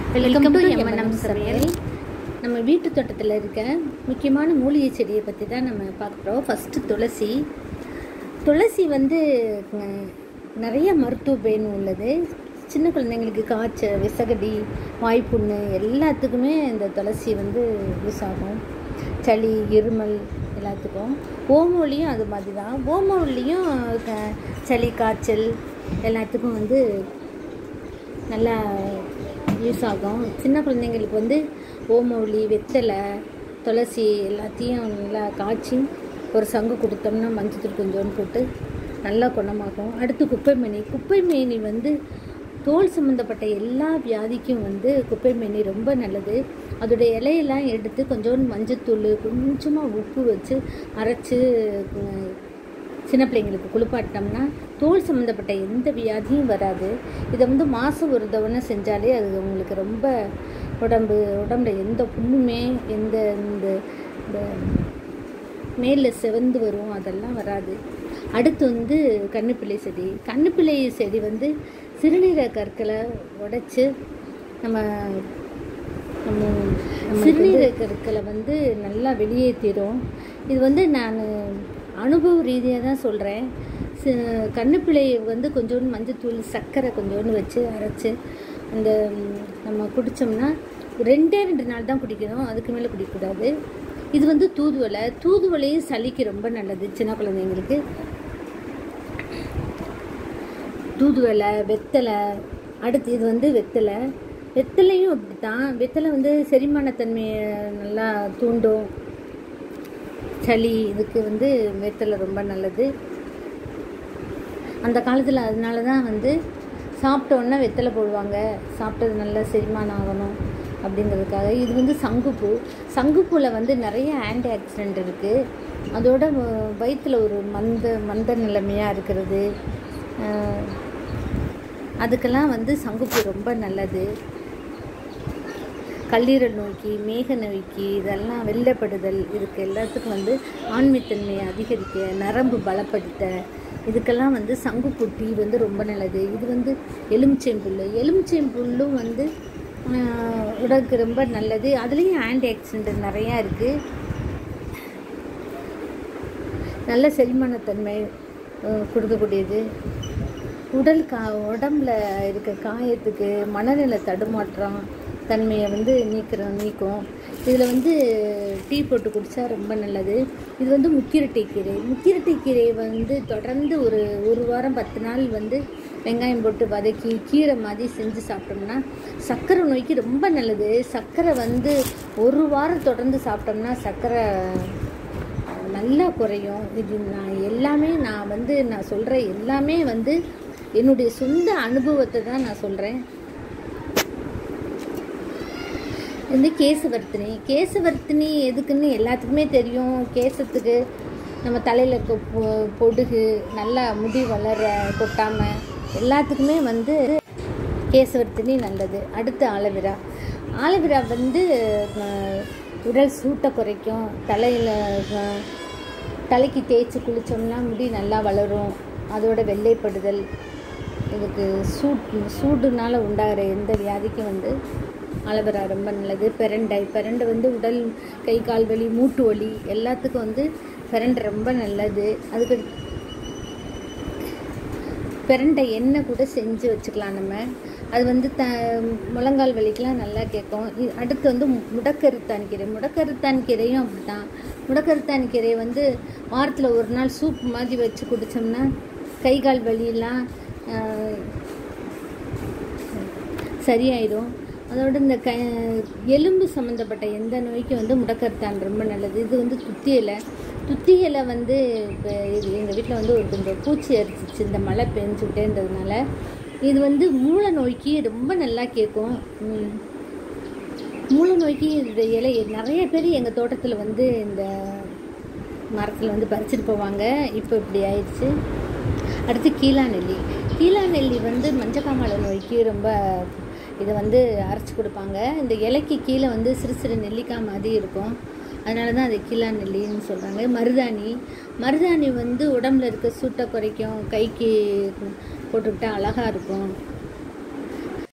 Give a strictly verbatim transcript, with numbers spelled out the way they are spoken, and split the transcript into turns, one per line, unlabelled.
Welcome to M&M சமையல். நம்ம வீட்டு தோட்டத்தில் இருக்க முக்கியமான மூலிகை செடியை பற்றி தான் நம்ம பார்க்குறோம். ஃபஸ்ட்டு துளசி. துளசி வந்து நிறைய மருத்துவ பயன் உள்ளது. சின்ன குழந்தைங்களுக்கு காய்ச்சல், விசகடி, வாய்ப்புண்ணு எல்லாத்துக்குமே இந்த துளசி வந்து யூஸ் ஆகும். சளி, இருமல் எல்லாத்துக்கும். ஓமவல்லியும் அது மாதிரி தான். ஓமவல்லியும் சளி, காய்ச்சல் எல்லாத்துக்கும் வந்து நல்லா யூஸ் ஆகும். சின்ன குழந்தைங்களுக்கு வந்து ஓமவல்லி, வெத்தலை, துளசி எல்லாத்தையும் நல்லா காய்ச்சி ஒரு சங்கு கொடுத்தோம்னா மஞ்சத்தூள் கொஞ்சோன்னு போட்டு நல்லா குணமாகும். அடுத்து குப்பைமேனி. குப்பைமேனி வந்து தோல் சம்மந்தப்பட்ட எல்லா வியாதிக்கும் வந்து குப்பைமேனி ரொம்ப நல்லது. அதோடைய இலையெல்லாம் எடுத்து கொஞ்சோண்டு மஞ்சத்தூள், கொஞ்சமாக உப்பு வச்சு அரைச்சி சின்ன பிள்ளைங்களுக்கு குளிப்பாட்டினோம்னா தோல் சம்மந்தப்பட்ட எந்த வியாதியும் வராது. இதை வந்து மாதம் ஒரு தவணை செஞ்சாலே அது உங்களுக்கு ரொம்ப உடம்பு உடம்புல எந்த புண்ணுமே, எந்த இந்த இந்த மேலில் செவந்து வரும் அதெல்லாம் வராது. அடுத்து வந்து கன்னிப்பிள்ளை செடி. கன்னிப்பிள்ளை செடி வந்து சிறுநீரக கற்களை உடைச்சி நம்ம நம்ம சிறுநீரக கற்களை வந்து நல்லா வெளியேற்றிடும். இது வந்து நான் அனுபவ ரீதியாக தான் சொல்கிறேன். கன்னிப்பிள்ளையை வந்து கொஞ்சோண்டு மஞ்சத்தூள், சர்க்கரை கொஞ்சோண்டு வச்சு அரைச்சி அந்த நம்ம குடித்தோம்னா ரெண்டே ரெண்டு நாள் தான் குடிக்கணும், அதுக்கு மேலே குடிக்கக்கூடாது. இது வந்து தூதுவளை. தூதுவளையும் சளிக்கு ரொம்ப நல்லது சின்ன குழந்தைங்களுக்கு. தூதுவளை, வெத்தலை. அடுத்து இது வந்து வெத்தலை. வெத்தலையும் அப்படி தான். வெத்தலை வந்து செரிமானத்தன்மையை நல்லா தூண்டும். சளி இதுக்கு வந்து வெத்தலை ரொம்ப நல்லது. அந்த காலத்தில் அதனால தான் வந்து சாப்பிட்டோன்னா வெத்தலை போடுவாங்க, சாப்பிட்டது நல்லா செரிமானம் ஆகணும் அப்படிங்கிறதுக்காக. இது வந்து சங்குப்பூ. சங்குப்பூவில் வந்து நிறைய ஆன்டி ஆக்சிடென்ட் இருக்குது. அதோட வயிற்றில் ஒரு மந்த மந்த நிலைமையாக இருக்கிறது, அதுக்கெல்லாம் வந்து சங்குப்பூ ரொம்ப நல்லது. கல்லீரல் நோய்க்கு, மேக நோய்க்கு, இதெல்லாம் வெள்ளைப்படுதல், இதுக்கு எல்லாத்துக்கும் வந்து ஆண்மைத்தன்மையை அதிகரிக்க, நரம்பு பலப்படுத்த, இதுக்கெல்லாம் வந்து சங்குப்பூ டீ வந்து ரொம்ப நல்லது. இது வந்து எலுமிச்சைம்புல். எலுமிச்சைம்புல்லும் வந்து உடலுக்கு ரொம்ப நல்லது. அதுலேயும் ஆன்டி ஆக்சிடென்ட் நிறையா இருக்குது. நல்ல செரிமானத்தன்மை கொடுக்கக்கூடியது. உடல் கா உடம்புல இருக்க காயத்துக்கு, மனநிலை தடுமாற்றம் தன்மையை வந்து நீக்கிற நீக்கும். இதில் வந்து டீ போட்டு குடித்தா ரொம்ப நல்லது. இது வந்து முக்கிரட்டை கீரை. முக்கிரட்டை கீரையை வந்து தொடர்ந்து ஒரு ஒரு வாரம் பத்து நாள் வந்து வெங்காயம் போட்டு வதக்கி கீரை மாதிரி செஞ்சு சாப்பிட்டோம்னா சர்க்கரை நோய்க்கு ரொம்ப நல்லது. சர்க்கரை வந்து ஒரு வாரம் தொடர்ந்து சாப்பிட்டோம்னா சர்க்கரை நல்லா குறையும். இது நான் எல்லாமே நான் வந்து நான் சொல்கிற எல்லாமே வந்து என்னுடைய சொந்த அனுபவத்தை தான் நான் சொல்கிறேன். வந்து கேசவர்த்தினி. கேசவர்த்தினி எதுக்குன்னு எல்லாத்துக்குமே தெரியும். கேசத்துக்கு நம்ம தலையில் இருக்க பொ பொடுகு நல்லா முடி வளர கொட்டாமல் எல்லாத்துக்குமே வந்து கேசவர்த்தினி நல்லது. அடுத்து ஆலோவேரா. ஆலோவேரா வந்து உடல் சூட்டை குறைக்கும். தலையில் தலைக்கு தேய்ச்சி குளித்தோம்னா முடி நல்லா வளரும். அதோட வெள்ளைப்படுதல், இதுக்கு சூட் சூடுனால உண்டாகிற எந்த வியாதிக்கும் வந்து ஆலோவேரா ரொம்ப நல்லது. பெரண்டை. பெரண்டை வந்து உடல் கை கால் வலி, மூட்டு வலி எல்லாத்துக்கும் வந்து பெரண்டை ரொம்ப நல்லது. அதுக்கு பெரண்டை எண்ணெய் கூட செஞ்சு வச்சுக்கலாம் நம்ம. அது வந்து த முழங்கால் வலிக்கெலாம் நல்லா கேட்கும். அடுத்து வந்து முடக்கருத்தான் கீரை. முடக்கருத்தான் கீரையும் அப்படி தான். முடக்கருத்தான் கீரையை வந்து வாரத்தில் ஒரு நாள் சூப் மாதிரி வச்சு குடித்தோம்னா கை கால் வலியெல்லாம் சரியாயிடும். அதோட இந்த க எலும்பு சம்மந்தப்பட்ட எந்த நோய்க்கும் வந்து முடக்கருத்தான் ரொம்ப நல்லது. இது வந்து துத்தி இலை. துத்தி இலை வந்து இப்போ இது எங்கள் வீட்டில் வந்து ஒரு கொஞ்சம் பூச்சி அரிச்சிச்சு இந்த மழை பெஞ்சுக்கிட்டே இருந்ததுனால. இது வந்து மூளை நோய்க்கு ரொம்ப நல்லா கேட்கும். மூளை நோய்க்கு இந்த இலை நிறைய பேர் எங்கள் தோட்டத்தில் வந்து இந்த மரத்தில் வந்து பறிச்சுட்டு போவாங்க. இப்போ இப்படி ஆயிடுச்சு. அடுத்து கீழா நெல்லி. கீழா நெல்லி வந்து மஞ்சக்காமலை நோய்க்கு ரொம்ப இதை வந்து அரைச்சி கொடுப்பாங்க. இந்த இலைக்கு கீழே வந்து சிறு சிறு நெல்லிக்காய் மாதிரி இருக்கும், அதனால தான் அதை கீழா நெல்லின்னு சொல்கிறாங்க. மருதாணி. மருதாணி வந்து உடம்புல இருக்க சூட்டை குறைக்கும், கைக்கு போட்டுக்கிட்டால் அழகாக இருக்கும்.